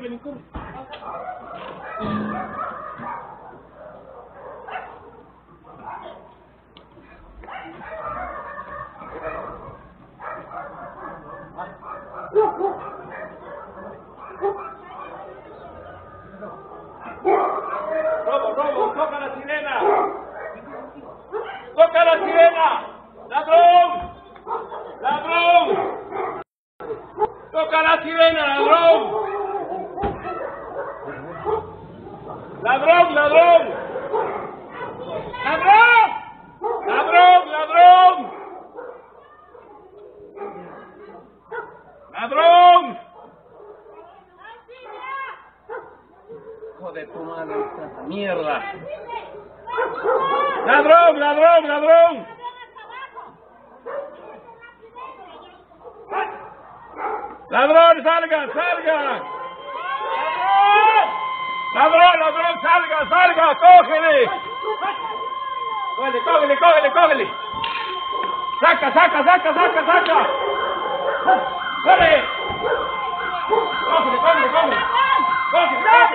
cógele, cógele. Robo, toca la sirena. Toca la sirena. Ladrón. Ladrón. Toca la sirena, ladrón. Ladrón, ladrón. Ladrón. Ladrón, ladrón. Ladrón. Hijo de tu madre, esta mierda. Ladrón, ladrón, ladrón. Ladrón, salga, salga. Ladrón, ladrón, salga, salga, cógele. Cógele, cógele, cógele, cógele. Saca, saca, saca, saca, saca. Cógele. Cógele, cógele, cógele. Cógele, cógele.